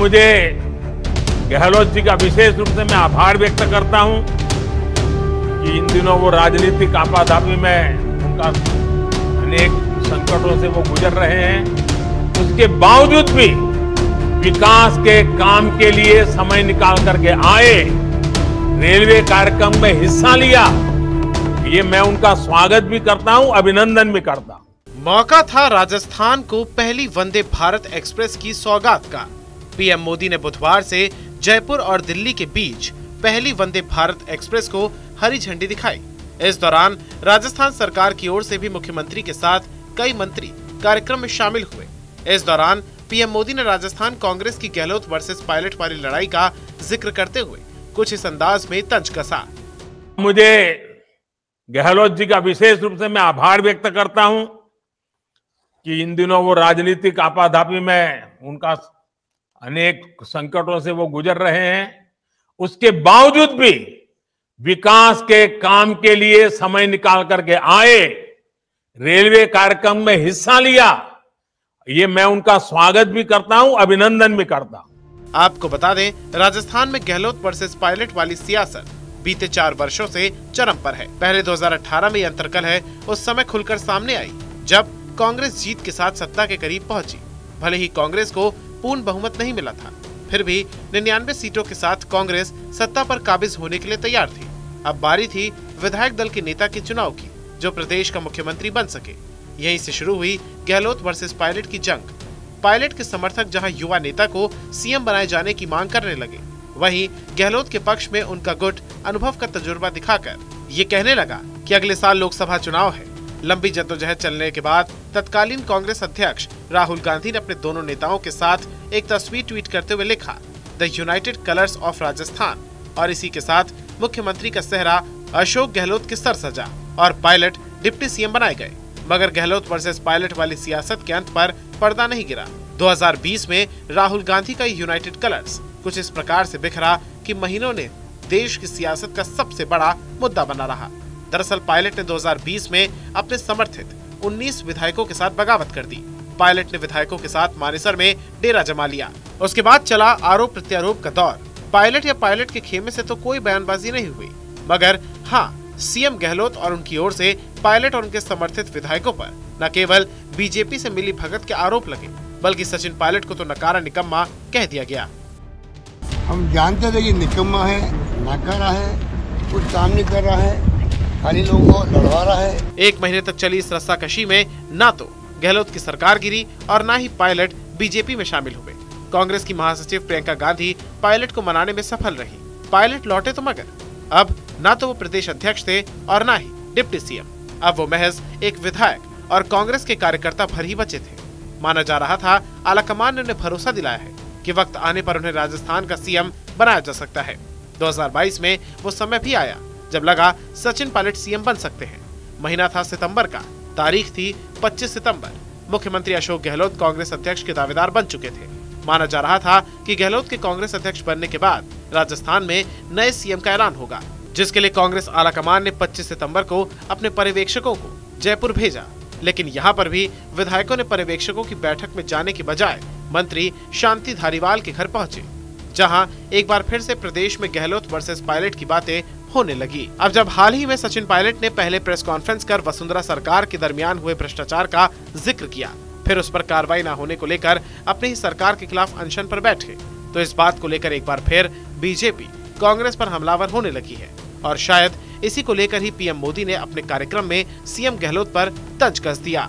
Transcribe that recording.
मुझे गहलोत जी का विशेष रूप से मैं आभार व्यक्त करता हूं कि इन दिनों वो राजनीतिक आपाधापी में उनका अनेक संकटों से वो गुजर रहे हैं। उसके बावजूद भी विकास के काम के लिए समय निकाल करके आए, रेलवे कार्यक्रम में हिस्सा लिया। ये मैं उनका स्वागत भी करता हूं, अभिनंदन भी करता हूं। मौका था राजस्थान को पहली वंदे भारत एक्सप्रेस की सौगात का। पीएम मोदी ने बुधवार से जयपुर और दिल्ली के बीच पहली वंदे भारत एक्सप्रेस को हरी झंडी दिखाई। इस दौरान राजस्थान सरकार की ओर से भी मुख्यमंत्री के साथ कई मंत्री कार्यक्रम में शामिल हुए। इस दौरान पीएम मोदी ने राजस्थान कांग्रेस की गहलोत वर्सेस पायलट वाली लड़ाई का जिक्र करते हुए कुछ इस अंदाज में तंज कसा। मुझे गहलोत जी का विशेष रूप से मैं आभार व्यक्त करता हूं कि इन दिनों वो राजनीतिक आपाधापी में उनका अनेक संकटों से वो गुजर रहे हैं। उसके बावजूद भी विकास के काम के लिए समय निकाल करके आए, रेलवे कार्यक्रम में हिस्सा लिया। ये मैं उनका स्वागत भी करता हूं, अभिनंदन भी करता हूं। आपको बता दें, राजस्थान में गहलोत वर्सेस पायलट वाली सियासत बीते 4 वर्षों से चरम पर है। पहले 2018 में यह अंतर्कल है उस समय खुलकर सामने आई, जब कांग्रेस जीत के साथ सत्ता के करीब पहुंची। भले ही कांग्रेस को पूर्ण बहुमत नहीं मिला था, फिर भी 99 सीटों के साथ कांग्रेस सत्ता पर काबिज होने के लिए तैयार थी। अब बारी थी विधायक दल के नेता के चुनाव की, जो प्रदेश का मुख्यमंत्री बन सके। यहीं से शुरू हुई गहलोत वर्सेस पायलट की जंग। पायलट के समर्थक जहां युवा नेता को सीएम बनाए जाने की मांग करने लगे, वहीं गहलोत के पक्ष में उनका गुट अनुभव का तजुर्बा दिखाकर ये कहने लगा कि अगले साल लोकसभा चुनाव है। लंबी जद्दोजहद चलने के बाद तत्कालीन कांग्रेस अध्यक्ष राहुल गांधी ने अपने दोनों नेताओं के साथ एक तस्वीर ट्वीट करते हुए लिखा, the united colours of Rajasthan, और इसी के साथ मुख्यमंत्री का सेहरा अशोक गहलोत के सर सजा और पायलट डिप्टी सीएम बनाए गए। मगर गहलोत वर्सेस पायलट वाली सियासत के अंत पर पर्दा नहीं गिरा। 2020 में राहुल गांधी का यूनाइटेड कलर्स कुछ इस प्रकार से बिखरा कि महीनों ने देश की सियासत का सबसे बड़ा मुद्दा बना रहा। दरअसल पायलट ने 2020 में अपने समर्थित 19 विधायकों के साथ बगावत कर दी। पायलट ने विधायकों के साथ मानेसर में डेरा जमा लिया। उसके बाद चला आरोप प्रत्यारोप का दौर। पायलट या पायलट के खेमे से तो कोई बयानबाजी नहीं हुई, मगर हाँ, सीएम गहलोत और उनकी ओर से पायलट और उनके समर्थित विधायकों पर न केवल बीजेपी से मिली भगत के आरोप लगे, बल्कि सचिन पायलट को तो नकारा निकम्मा कह दिया गया। हम जानते थे कि निकम्मा है, नकारा है, कुछ काम नहीं कर रहा है, खाली लोगों को लड़वा रहा है। 1 महीने तक चली इस रस्साकशी में ना तो गहलोत की सरकार गिरी और ना ही पायलट बीजेपी में शामिल हुए। कांग्रेस की महासचिव प्रियंका गांधी पायलट को मनाने में सफल रही। पायलट लौटे तो मगर अब ना तो वो प्रदेश अध्यक्ष थे और ना ही डिप्टी सीएम। अब वो महज एक विधायक और कांग्रेस के कार्यकर्ता भर ही बचे थे। माना जा रहा था आलाकमान ने उन्हें भरोसा दिलाया है कि वक्त आने पर उन्हें राजस्थान का सीएम बनाया जा सकता है। 2022 में वो समय भी आया जब लगा सचिन पायलट सीएम बन सकते हैं। महीना था सितंबर का, तारीख थी 25 सितंबर। मुख्यमंत्री अशोक गहलोत कांग्रेस अध्यक्ष के दावेदार बन चुके थे। माना जा रहा था कि गहलोत के कांग्रेस अध्यक्ष बनने के बाद राजस्थान में नए सीएम का ऐलान होगा, जिसके लिए कांग्रेस आलाकमान ने 25 सितंबर को अपने पर्यवेक्षकों को जयपुर भेजा। लेकिन यहाँ पर भी विधायकों ने पर्यवेक्षकों की बैठक में जाने की बजाय मंत्री शांति धारीवाल के घर पहुंचे, जहां एक बार फिर से प्रदेश में गहलोत वर्सेस पायलट की बातें होने लगी। अब जब हाल ही में सचिन पायलट ने पहले प्रेस कॉन्फ्रेंस कर वसुंधरा सरकार के दरमियान हुए भ्रष्टाचार का जिक्र किया, फिर उस पर कार्रवाई न होने को लेकर अपनी ही सरकार के खिलाफ अनशन पर बैठे, तो इस बात को लेकर एक बार फिर बीजेपी कांग्रेस पर हमलावर होने लगी है। और शायद इसी को लेकर ही पीएम मोदी ने अपने कार्यक्रम में सीएम गहलोत पर तंज कस दिया।